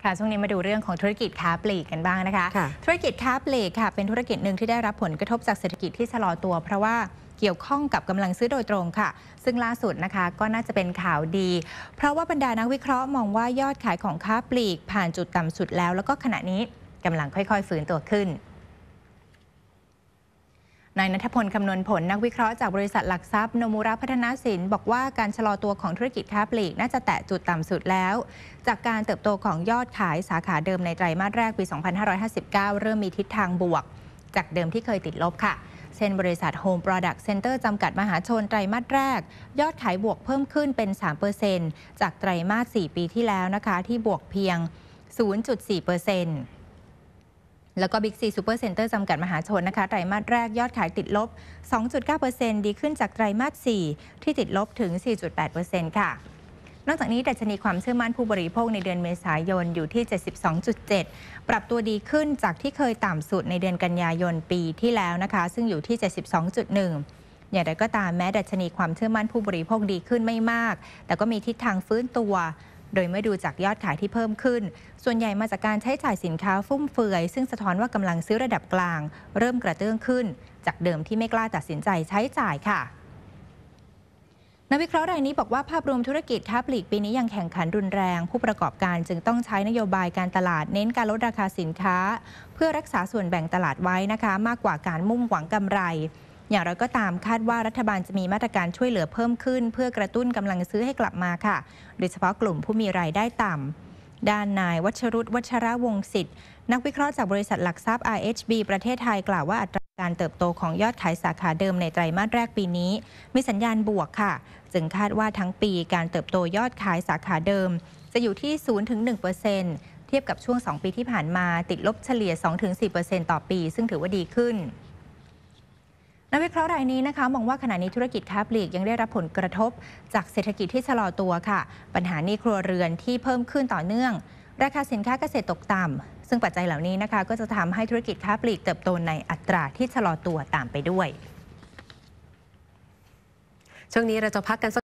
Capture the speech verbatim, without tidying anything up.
ค่ะช่วงนี้มาดูเรื่องของธุรกิจค้าปลีกกันบ้างนะคะธุรกิจค้าปลีกค่ะเป็นธุรกิจหนึ่งที่ได้รับผลกระทบจากเศรษฐกิจที่ชะลอตัวเพราะว่าเกี่ยวข้องกับกำลังซื้อโดยตรงค่ะซึ่งล่าสุดนะคะก็น่าจะเป็นข่าวดีเพราะว่าบรรดานักวิเคราะห์มองว่ายอดขายของค้าปลีกผ่านจุดต่ำสุดแล้วแล้วก็ขณะนี้กำลังค่อยๆฟื้นตัวขึ้นนายณัฐพลคำนวณผลนักวิเคราะห์จากบริษัทหลักทรัพย์โนมุระพัฒนาสินบอกว่าการชะลอตัวของธุรกิจค้าปลีกน่าจะแตะจุดต่ำสุดแล้วจากการเติบโตของยอดขายสาขาเดิมในไตรมาสแรกปี สองพันห้าร้อยห้าสิบเก้า เริ่มมีทิศทางบวกจากเดิมที่เคยติดลบค่ะเช่นบริษัท Home Product Center จำกัดมหาชนไตรมาสแรกยอดขายบวกเพิ่มขึ้นเป็น สามเปอร์เซ็นต์ จากไตรมาส สี่ ปีที่แล้วนะคะที่บวกเพียง ศูนย์จุดสี่เปอร์เซ็นต์แล้วก็ Big C Super Center จำกัดมหาชนนะคะไตรมาสแรกยอดขายติดลบ สองจุดเก้าเปอร์เซ็นต์ ดีขึ้นจากไตรมาส สี่ ที่ติดลบถึง สี่จุดแปดเปอร์เซ็นต์ ค่ะนอกจากนี้ดัชนีความเชื่อมั่นผู้บริโภคในเดือนเมษายนอยู่ที่ เจ็ดสิบสองจุดเจ็ด ปรับตัวดีขึ้นจากที่เคยต่ำสุดในเดือนกันยายนปีที่แล้วนะคะซึ่งอยู่ที่ เจ็ดสิบสองจุดหนึ่ง อย่างไรก็ตามแม้ดัชนีความเชื่อมั่นผู้บริโภคดีขึ้นไม่มากแต่ก็มีทิศทางฟื้นตัวโดยเมื่อดูจากยอดขายที่เพิ่มขึ้นส่วนใหญ่มาจากการใช้จ่ายสินค้าฟุ่มเฟือยซึ่งสะท้อนว่ากำลังซื้อระดับกลางเริ่มกระเตื้องขึ้นจากเดิมที่ไม่กล้าตัดสินใจใช้จ่ายค่ะนักวิเคราะห์รายนี้บอกว่าภาพรวมธุรกิจค้าปลีกปีนี้ยังแข่งขันรุนแรงผู้ประกอบการจึงต้องใช้นโยบายการตลาดเน้นการลดราคาสินค้าเพื่อรักษาส่วนแบ่งตลาดไว้นะคะมากกว่าการมุ่งหวังกำไรอย่างไรก็ตามคาดว่ารัฐบาลจะมีมาตรการช่วยเหลือเพิ่มขึ้นเพื่อกระตุ้นกำลังซื้อให้กลับมาค่ะโดยเฉพาะกลุ่มผู้มีรายได้ต่ำด้านนายวัชรุตวัชระวงศ์สิทธิ์นักวิเคราะห์จากบริษัทหลักทรัพย์ อาร์ เอช บี ประเทศไทยกล่าวว่าอัตราการเติบโตของยอดขายสาขาเดิมในไตรมาสแรกปีนี้มีสัญญาณบวกค่ะจึงคาดว่าทั้งปีการเติบโตยอดขายสาขาเดิมจะอยู่ที่ ศูนย์ถึงหนึ่งเปอร์เซ็นต์ เทียบกับช่วงสองปีที่ผ่านมาติดลบเฉลี่ย สองถึงสี่เปอร์เซ็นต์ ต่อปีซึ่งถือว่าดีขึ้นนักวิเคราะห์รายนี้นะคะมองว่าขณะนี้ธุรกิจค้าปลีกยังได้รับผลกระทบจากเศรษฐกิจที่ชะลอตัวค่ะปัญหาหนี้ครัวเรือนที่เพิ่มขึ้นต่อเนื่องราคาสินค้าเกษตรตกต่ำซึ่งปัจจัยเหล่านี้นะคะก็จะทำให้ธุรกิจค้าปลีกเติบโตในอัตราที่ชะลอตัวตามไปด้วยช่วงนี้เราจะพักกัน